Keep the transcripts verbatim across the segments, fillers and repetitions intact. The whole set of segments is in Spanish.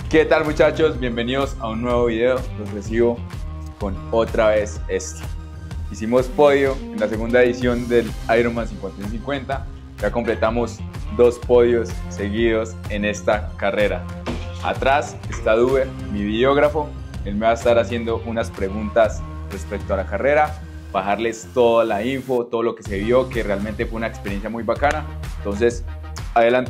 ¿Qué tal, muchachos? Bienvenidos a un nuevo video. Los recibo con otra vez esto. Hicimos podio en la segunda edición del Ironman cincuenta y cincuenta. Ya completamos dos podios seguidos en esta carrera. Atrás está Dube, mi videógrafo. Él me va a estar haciendo unas preguntas respecto a la carrera, bajarles toda la info, todo lo que se vio, que realmente fue una experiencia muy bacana. Entonces, adelante.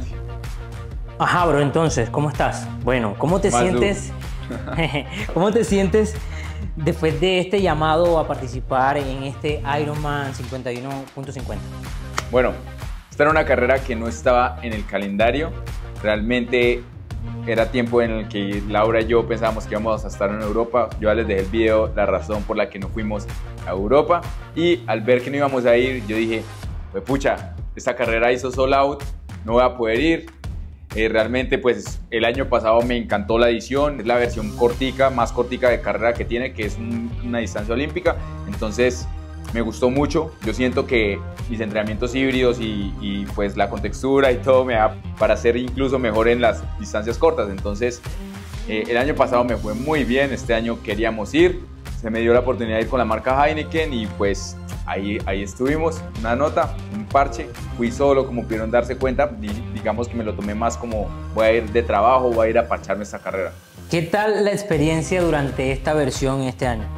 Ajá, bro, entonces, ¿cómo estás? Bueno, ¿cómo te Más sientes? ¿Cómo te sientes después de este llamado a participar en este Ironman cincuenta y uno punto cincuenta? Bueno, esta era una carrera que no estaba en el calendario. Realmente era tiempo en el que Laura y yo pensábamos que íbamos a estar en Europa. Yo ya les dejé el video, la razón por la que no fuimos a Europa. Y al ver que no íbamos a ir, yo dije, pues pucha, esta carrera hizo sold out, no voy a poder ir. Eh, realmente pues el año pasado me encantó la edición, es la versión cortica, más cortica de carrera que tiene, que es un, una distancia olímpica. Entonces me gustó mucho. Yo siento que mis entrenamientos híbridos y, y pues la contextura y todo me da para ser incluso mejor en las distancias cortas. Entonces eh, el año pasado me fue muy bien, este año queríamos ir, se me dio la oportunidad de ir con la marca Heineken y pues ahí, ahí estuvimos, una nota, un parche. Fui solo, como pudieron darse cuenta, digamos que me lo tomé más como voy a ir de trabajo, voy a ir a parcharme esta carrera. ¿Qué tal la experiencia durante esta versión este año?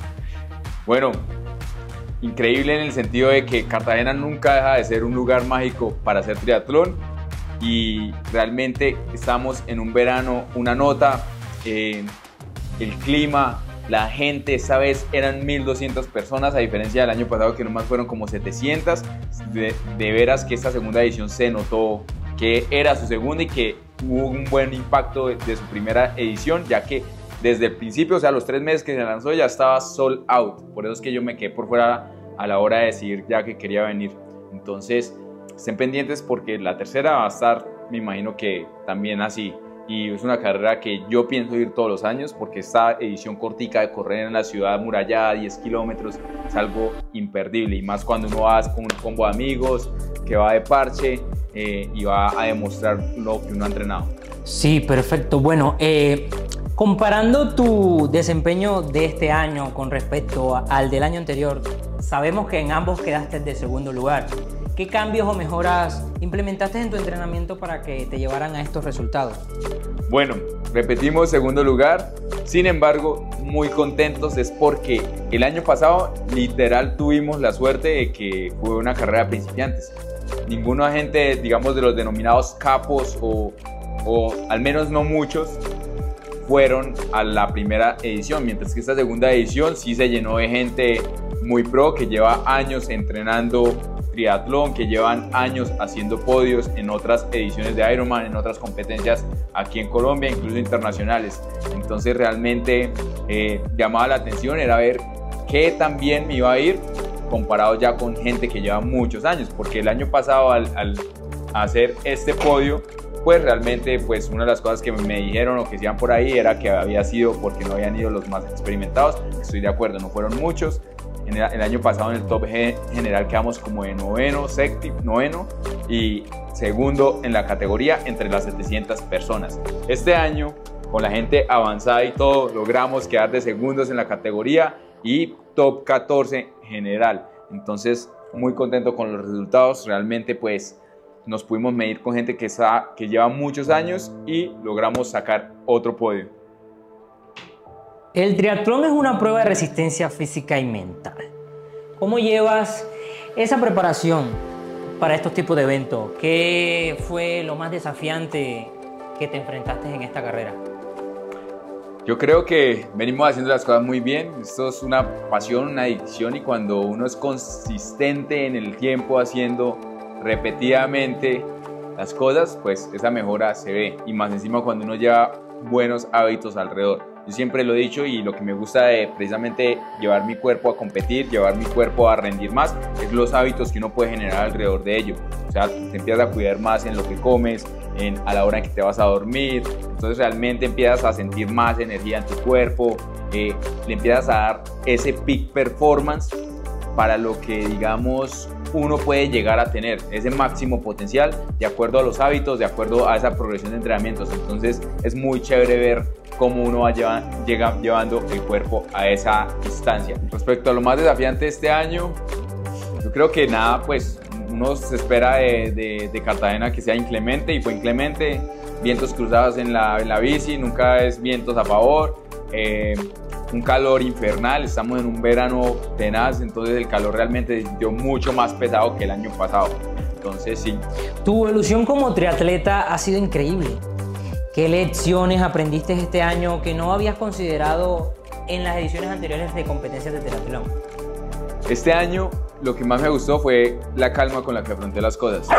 Bueno, increíble en el sentido de que Cartagena nunca deja de ser un lugar mágico para hacer triatlón y realmente estamos en un verano, una nota, eh, el clima, la gente, esta vez eran mil doscientas personas, a diferencia del año pasado que nomás fueron como setecientas. De, de veras que esta segunda edición se notó que era su segunda y que hubo un buen impacto de, de su primera edición, ya que desde el principio, o sea, los tres meses que se lanzó ya estaba sold out. Por eso es que yo me quedé por fuera a la hora de decidir ya que quería venir. Entonces, estén pendientes porque la tercera va a estar, me imagino que también así. Y es una carrera que yo pienso ir todos los años porque esta edición cortica de correr en la ciudad amurallada, diez kilómetros, es algo imperdible. Y más cuando uno va con un combo de amigos, que va de parche eh, y va a demostrar lo que uno ha entrenado. Sí, perfecto. Bueno, eh, comparando tu desempeño de este año con respecto al del año anterior, sabemos que en ambos quedaste de segundo lugar. ¿Qué cambios o mejoras implementaste en tu entrenamiento para que te llevaran a estos resultados? Bueno, repetimos segundo lugar, sin embargo, muy contentos es porque el año pasado literal tuvimos la suerte de que fue una carrera de principiantes. Ninguno agente, digamos, de los denominados capos o, o al menos no muchos, fueron a la primera edición, mientras que esta segunda edición sí se llenó de gente muy pro que lleva años entrenando triatlón, que llevan años haciendo podios en otras ediciones de Ironman, en otras competencias aquí en Colombia, incluso internacionales. Entonces realmente eh, llamaba la atención era ver qué tan bien me iba a ir comparado ya con gente que lleva muchos años, porque el año pasado al, al hacer este podio, pues realmente pues una de las cosas que me dijeron o que decían por ahí era que había sido porque no habían ido los más experimentados. Estoy de acuerdo, no fueron muchos. En el, el año pasado en el top general quedamos como de noveno, séptimo, noveno y segundo en la categoría entre las setecientas personas. Este año, con la gente avanzada y todo, logramos quedar de segundos en la categoría y top catorce general. Entonces, muy contento con los resultados. Realmente, pues, nos pudimos medir con gente que, está, que lleva muchos años y logramos sacar otro podio. El triatlón es una prueba de resistencia física y mental. ¿Cómo llevas esa preparación para estos tipos de eventos? ¿Qué fue lo más desafiante que te enfrentaste en esta carrera? Yo creo que venimos haciendo las cosas muy bien. Esto es una pasión, una adicción, y cuando uno es consistente en el tiempo haciendo repetidamente las cosas, pues esa mejora se ve, y más encima cuando uno lleva buenos hábitos alrededor. Yo siempre lo he dicho, y lo que me gusta de precisamente llevar mi cuerpo a competir, llevar mi cuerpo a rendir más, es los hábitos que uno puede generar alrededor de ello. O sea, te empiezas a cuidar más en lo que comes, en, a la hora en que te vas a dormir. Entonces realmente empiezas a sentir más energía en tu cuerpo, eh, le empiezas a dar ese peak performance para lo que, digamos, uno puede llegar a tener ese máximo potencial de acuerdo a los hábitos, de acuerdo a esa progresión de entrenamientos. Entonces es muy chévere ver cómo uno va lleva, llega, llevando el cuerpo a esa instancia. Respecto a lo más desafiante de este año, yo creo que nada, pues uno se espera de, de, de Cartagena que sea inclemente, y fue inclemente. Vientos cruzados en la, en la bici, nunca es vientos a favor, eh, un calor infernal, estamos en un verano tenaz, entonces el calor realmente se sintió mucho más pesado que el año pasado. Entonces sí. Tu evolución como triatleta ha sido increíble. ¿Qué lecciones aprendiste este año que no habías considerado en las ediciones anteriores de competencias de triatlón? Este año lo que más me gustó fue la calma con la que afronté las cosas.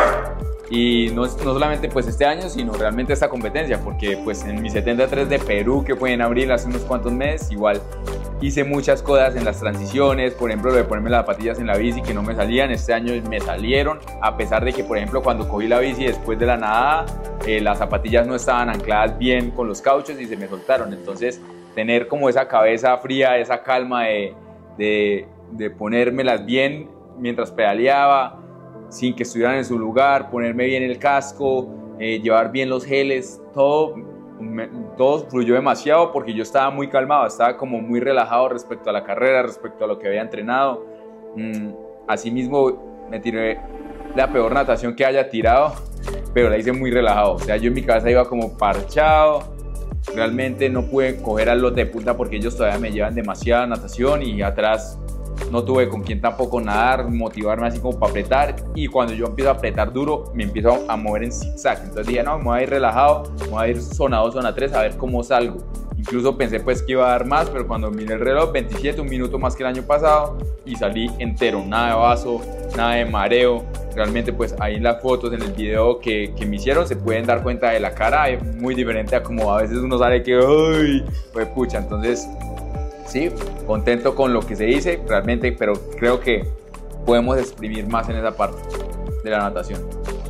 Y no, no solamente pues este año, sino realmente esta competencia, porque pues en mi setenta y tres de Perú, que fue en abril hace unos cuantos meses, igual hice muchas cosas en las transiciones, por ejemplo lo de ponerme las zapatillas en la bici que no me salían, este año me salieron, a pesar de que por ejemplo cuando cogí la bici después de la nadada, eh, las zapatillas no estaban ancladas bien con los cauchos y se me soltaron. Entonces tener como esa cabeza fría, esa calma de, de, de ponérmelas bien mientras pedaleaba, sin que estuvieran en su lugar, ponerme bien el casco, eh, llevar bien los geles, todo, me, todo fluyó demasiado porque yo estaba muy calmado, estaba como muy relajado respecto a la carrera, respecto a lo que había entrenado. Mm, asimismo me tiré la peor natación que haya tirado, pero la hice muy relajado, o sea, yo en mi cabeza iba como parchado. Realmente no pude coger al lote de punta porque ellos todavía me llevan demasiada natación, y atrás no tuve con quién tampoco nadar, motivarme así como para apretar, y cuando yo empiezo a apretar duro me empiezo a mover en zigzag. Entonces dije, no, me voy a ir relajado, me voy a ir zona dos, zona tres a ver cómo salgo. Incluso pensé pues que iba a dar más, pero cuando miré el reloj, veintisiete, un minuto más que el año pasado, y salí entero, nada de vaso, nada de mareo. Realmente pues ahí en las fotos, en el video que, que me hicieron, se pueden dar cuenta de la cara, es muy diferente a como a veces uno sale que, ¡ay! Pues pucha, entonces sí, contento con lo que se dice realmente, pero creo que podemos exprimir más en esa parte de la natación.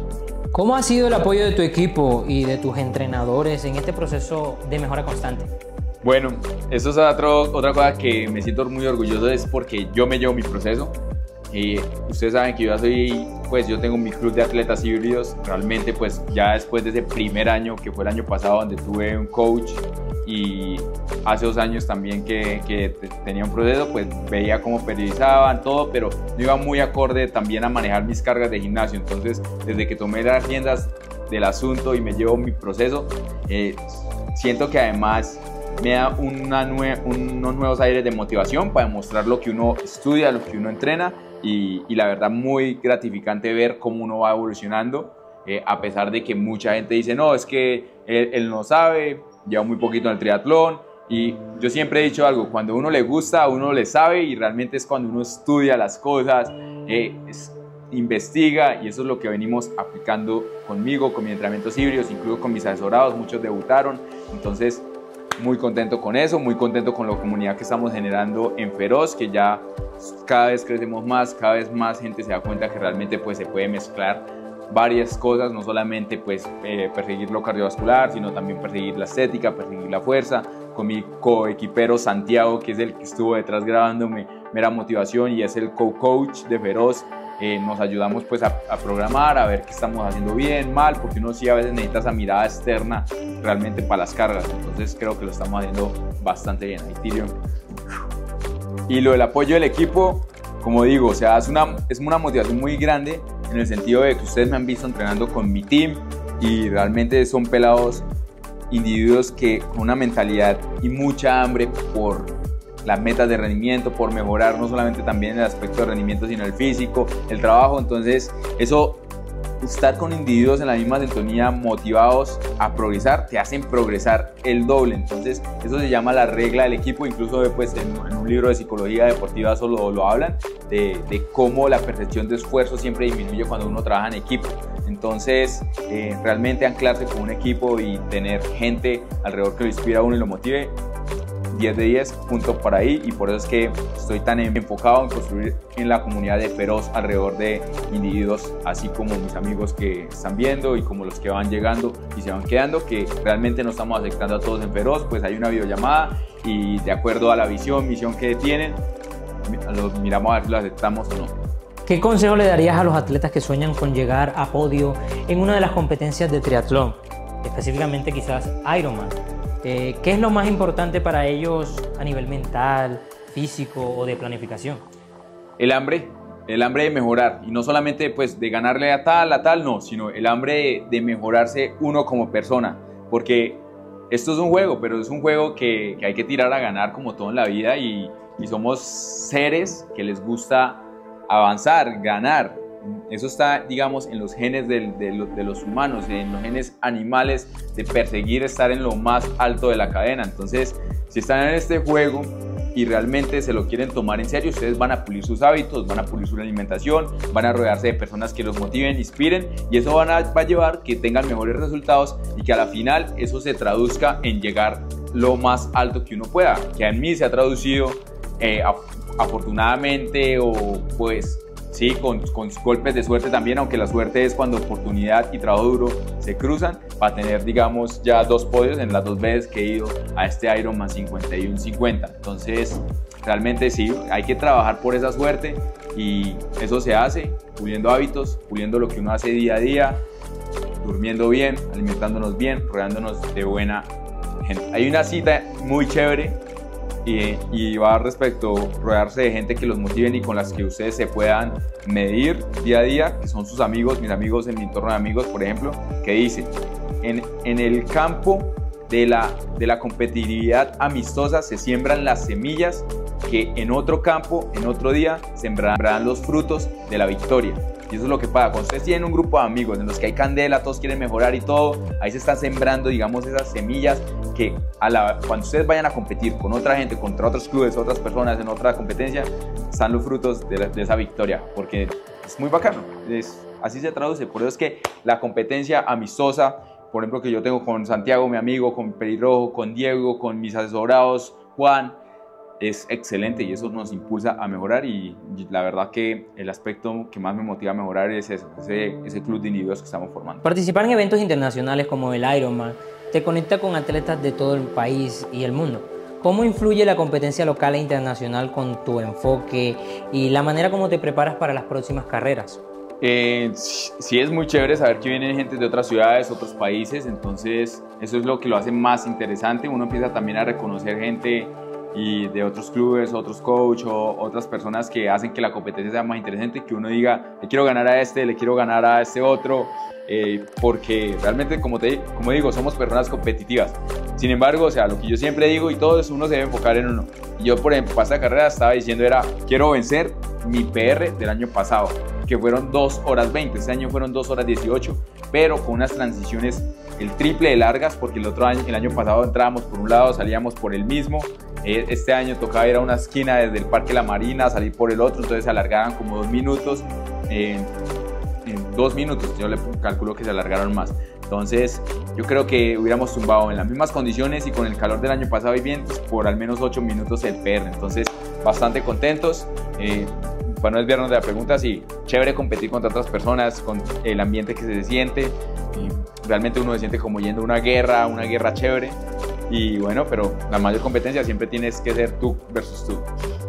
¿Cómo ha sido el apoyo de tu equipo y de tus entrenadores en este proceso de mejora constante? Bueno, eso es otro, otra cosa que me siento muy orgulloso, es porque yo me llevo mi proceso. Y ustedes saben que yo ya soy, pues yo tengo mi club de atletas híbridos. Realmente pues ya después de ese primer año, que fue el año pasado, donde tuve un coach, y hace dos años también que, que tenía un proceso, pues veía cómo periodizaban todo, pero no iba muy acorde también a manejar mis cargas de gimnasio. Entonces desde que tomé las riendas del asunto y me llevo mi proceso, eh, siento que además me da una nue unos nuevos aires de motivación para demostrar lo que uno estudia, lo que uno entrena, y, y la verdad muy gratificante ver cómo uno va evolucionando, eh, a pesar de que mucha gente dice, no, es que él, él no sabe, lleva muy poquito en el triatlón. Y yo siempre he dicho algo, cuando a uno le gusta, a uno le sabe, y realmente es cuando uno estudia las cosas, eh, es, investiga, y eso es lo que venimos aplicando conmigo, con mis entrenamientos híbridos, incluso con mis asesorados, muchos debutaron. Entonces muy contento con eso, muy contento con la comunidad que estamos generando en Feroz, que ya cada vez crecemos más, cada vez más gente se da cuenta que realmente pues se puede mezclar varias cosas, no solamente pues eh, perseguir lo cardiovascular, sino también perseguir la estética, perseguir la fuerza. Con mi coequipero Santiago, que es el que estuvo detrás grabándome, mera motivación, y es el co-coach de Feroz. Eh, nos ayudamos pues a, a programar, a ver qué estamos haciendo bien, mal, porque uno sí a veces necesita esa mirada externa realmente para las cargas. Entonces creo que lo estamos haciendo bastante bien. Ahí, Tyrion. Y lo del apoyo del equipo, como digo, o sea, es una, es una motivación muy grande, en el sentido de que ustedes me han visto entrenando con mi team, y realmente son pelados, individuos que con una mentalidad y mucha hambre por las metas de rendimiento, por mejorar no solamente también el aspecto de rendimiento, sino el físico, el trabajo. Entonces eso, estar con individuos en la misma sintonía, motivados a progresar, te hacen progresar el doble. Entonces eso se llama la regla del equipo. Incluso pues, en, en un libro de psicología deportiva eso lo, lo hablan, de, de cómo la percepción de esfuerzo siempre disminuye cuando uno trabaja en equipo. Entonces eh, realmente anclarse con un equipo y tener gente alrededor que lo inspire a uno y lo motive, diez de diez, punto para ahí. Y por eso es que estoy tan enfocado en construir en la comunidad de Feroz alrededor de individuos así como mis amigos que están viendo, y como los que van llegando y se van quedando, que realmente no estamos aceptando a todos en Feroz. Pues hay una videollamada, y de acuerdo a la visión, misión que tienen, los miramos a ver si lo aceptamos o no. ¿Qué consejo le darías a los atletas que sueñan con llegar a podio en una de las competencias de triatlón? Específicamente quizás Ironman. Eh, ¿Qué es lo más importante para ellos a nivel mental, físico o de planificación? El hambre, el hambre de mejorar, y no solamente pues de ganarle a tal, a tal, no, sino el hambre de, de mejorarse uno como persona, porque esto es un juego, pero es un juego que, que hay que tirar a ganar como todo en la vida, y, y somos seres que les gusta avanzar, ganar. Eso está, digamos, en los genes de, de, de los humanos, en los genes animales, de perseguir estar en lo más alto de la cadena. Entonces, si están en este juego y realmente se lo quieren tomar en serio, ustedes van a pulir sus hábitos, van a pulir su alimentación, van a rodearse de personas que los motiven, inspiren, y eso van a, va a llevar que tengan mejores resultados y que a la final eso se traduzca en llegar lo más alto que uno pueda, que a mí se ha traducido eh, afortunadamente o pues sí, con, con golpes de suerte también, aunque la suerte es cuando oportunidad y trabajo duro se cruzan, para tener, digamos, ya dos podios en las dos veces que he ido a este Ironman cincuenta y uno cincuenta. Entonces, realmente sí, hay que trabajar por esa suerte, y eso se hace puliendo hábitos, puliendo lo que uno hace día a día, durmiendo bien, alimentándonos bien, rodeándonos de buena gente. Hay una cita muy chévere Y, y va respecto a rodearse de gente que los motiven y con las que ustedes se puedan medir día a día, que son sus amigos, mis amigos en mi entorno de amigos, por ejemplo, que dice, en, en el campo de la, de la competitividad amistosa se siembran las semillas que en otro campo, en otro día, sembrarán los frutos de la victoria. Y eso es lo que pasa, cuando ustedes tienen un grupo de amigos en los que hay candela, todos quieren mejorar y todo, ahí se están sembrando, digamos, esas semillas que a la, cuando ustedes vayan a competir con otra gente, contra otros clubes, otras personas en otra competencia, están los frutos de, la, de esa victoria, porque es muy bacano, es, así se traduce. Por eso es que la competencia amistosa, por ejemplo, que yo tengo con Santiago, mi amigo, con Pelirrojo, con Diego, con mis asesorados, Juan, es excelente, y eso nos impulsa a mejorar, y, y la verdad que el aspecto que más me motiva a mejorar es eso, ese, ese club de individuos que estamos formando. Participar en eventos internacionales como el Ironman te conecta con atletas de todo el país y el mundo. ¿Cómo influye la competencia local e internacional con tu enfoque y la manera como te preparas para las próximas carreras? Eh, sí, es muy chévere saber que vienen gente de otras ciudades, otros países, entonces eso es lo que lo hace más interesante. Uno empieza también a reconocer gente y de otros clubes, otros coaches o otras personas que hacen que la competencia sea más interesante, que uno diga, le quiero ganar a este, le quiero ganar a este otro, eh, porque realmente, como, te, como digo, somos personas competitivas. Sin embargo, o sea, lo que yo siempre digo, y todo es, uno se debe enfocar en uno. Y yo, por ejemplo, para esta carrera estaba diciendo, era, quiero vencer mi P R del año pasado, que fueron dos horas veinte, este año fueron dos horas dieciocho, pero con unas transiciones el triple de largas, porque el otro año, el año pasado entrábamos por un lado, salíamos por el mismo. Este año tocaba ir a una esquina desde el Parque La Marina, salir por el otro, entonces se alargaban como dos minutos, en, en dos minutos, yo le calculo que se alargaron más. Entonces yo creo que hubiéramos tumbado en las mismas condiciones y con el calor del año pasado y vientos por al menos ocho minutos el P R, entonces bastante contentos. Eh, para no desviarnos de la pregunta, sí, chévere competir contra otras personas, con el ambiente que se siente, y realmente uno se siente como yendo a una guerra, una guerra chévere. Y bueno, pero la mayor competencia siempre tienes que ser tú versus tú.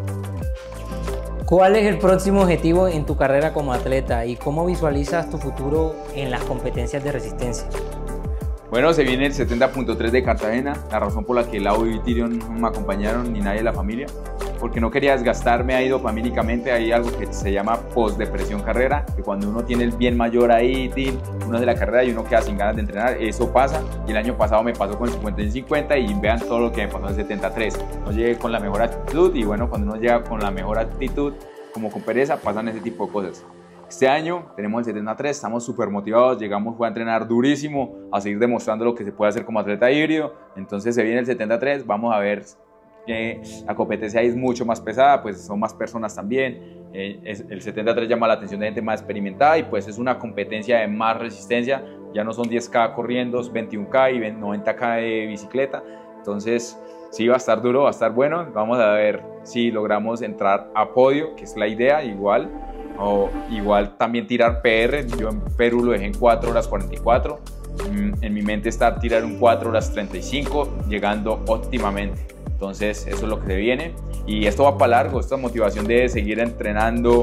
¿Cuál es el próximo objetivo en tu carrera como atleta y cómo visualizas tu futuro en las competencias de resistencia? Bueno, se viene el setenta punto tres de Cartagena, la razón por la que Lau y Tyrion no me acompañaron ni nadie de la familia, porque no quería desgastarme ahí dopamínicamente. Hay algo que se llama post-depresión carrera, que cuando uno tiene el bien mayor ahí, uno hace la carrera y uno queda sin ganas de entrenar, eso pasa, y el año pasado me pasó con el cincuenta y cincuenta, y vean todo lo que me pasó en el setenta tres, no llegué con la mejor actitud, y bueno, cuando uno llega con la mejor actitud, como con pereza, pasan ese tipo de cosas. Este año tenemos el setenta tres, estamos súper motivados, llegamos fue a entrenar durísimo, a seguir demostrando lo que se puede hacer como atleta híbrido, entonces se viene el setenta tres, vamos a ver que la competencia ahí es mucho más pesada, pues son más personas también, eh, es, el setenta tres llama la atención de gente más experimentada, y pues es una competencia de más resistencia, ya no son diez K corriendo, veintiuno K y noventa K de bicicleta, entonces sí va a estar duro, va a estar bueno, vamos a ver si logramos entrar a podio, que es la idea, igual, o igual también tirar P R, yo en Perú lo dejé en cuatro horas cuarenta y cuatro, en mi mente está tirar un cuatro horas treinta y cinco, llegando óptimamente. Entonces eso es lo que se viene, y esto va para largo, esta motivación de seguir entrenando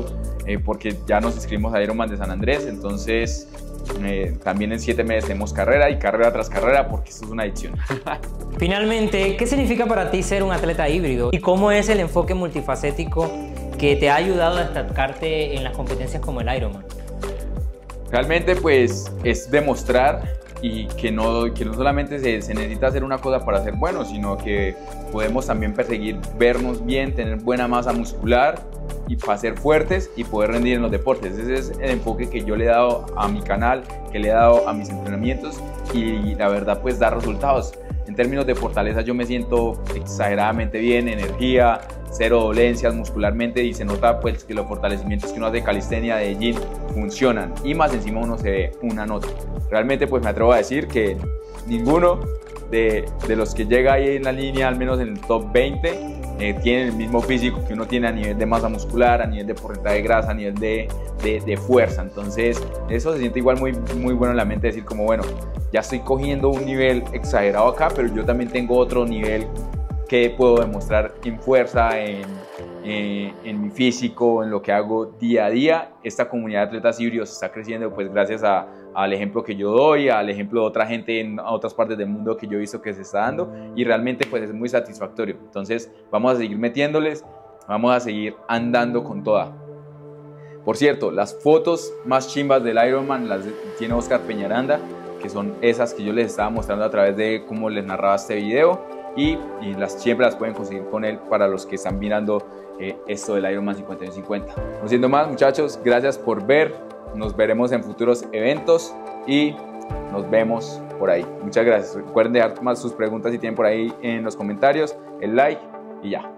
eh, porque ya nos inscribimos a Ironman de San Andrés, entonces eh, también en siete meses tenemos carrera y carrera tras carrera porque esto es una adicción. Finalmente, ¿qué significa para ti ser un atleta híbrido y cómo es el enfoque multifacético que te ha ayudado a destacarte en las competencias como el Ironman? Realmente pues es demostrar y que no, que no solamente se, se necesita hacer una cosa para ser bueno, sino que podemos también perseguir vernos bien, tener buena masa muscular y para ser fuertes y poder rendir en los deportes. Ese es el enfoque que yo le he dado a mi canal, que le he dado a mis entrenamientos y la verdad pues da resultados. En términos de fortaleza yo me siento exageradamente bien, energía, cero dolencias muscularmente y se nota pues que los fortalecimientos que uno hace de calistenia, de gym, funcionan y más encima uno se ve una nota. Realmente pues me atrevo a decir que ninguno de, de los que llega ahí en la línea, al menos en el top veinte, eh, tiene el mismo físico que uno tiene a nivel de masa muscular, a nivel de porcentaje de grasa, a nivel de, de, de fuerza. Entonces eso se siente igual muy, muy bueno en la mente, decir como bueno, ya estoy cogiendo un nivel exagerado acá, pero yo también tengo otro nivel que puedo demostrar en fuerza, en, en, en mi físico, en lo que hago día a día. Esta comunidad de atletas híbridos está creciendo pues gracias a, al ejemplo que yo doy, al ejemplo de otra gente en otras partes del mundo que yo he visto que se está dando y realmente pues es muy satisfactorio. Entonces vamos a seguir metiéndoles, vamos a seguir andando con toda. Por cierto, las fotos más chimbas del Ironman las tiene Oscar Peñaranda, que son esas que yo les estaba mostrando a través de cómo les narraba este video. Y, y las, siempre las pueden conseguir con él para los que están mirando eh, esto del Ironman cincuenta y uno cincuenta. No siendo más, muchachos, gracias por ver. Nos veremos en futuros eventos y nos vemos por ahí. Muchas gracias. Recuerden dejar más sus preguntas si tienen por ahí en los comentarios, el like y ya.